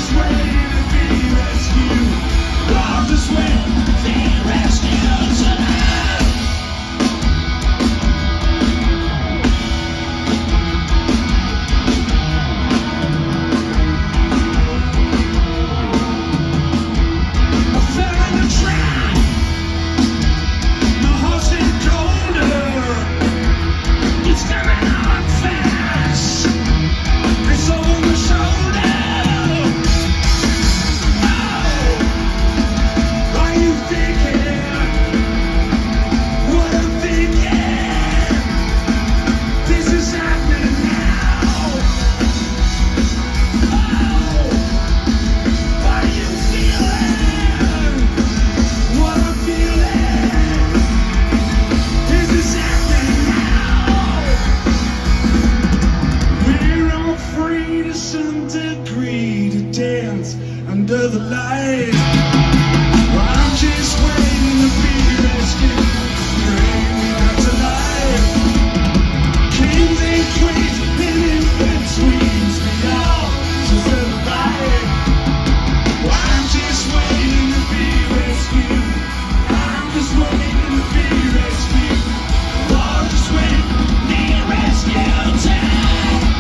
just waiting to be rescued. I'm just waiting to be rescued tonight. Under the light, I'm just waiting to be rescued. Bring me back to life. Kings and queens and in-betweens, we all just survive. I'm just waiting to be rescued. I'm just waiting to be rescued. I'm just waiting to be rescued tonight.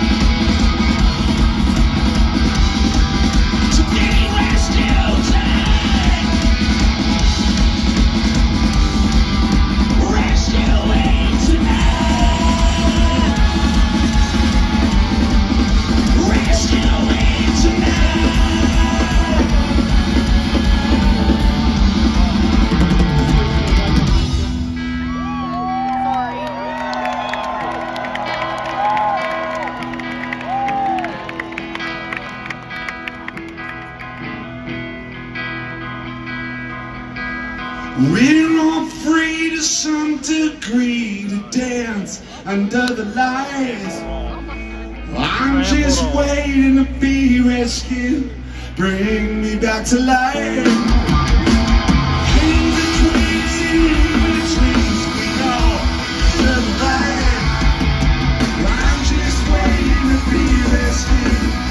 We're all free to some degree to dance under the lights. I'm just waiting to be rescued. Bring me back to life. Kings and queens and in-betweens, we all survive. I'm just waiting to be rescued.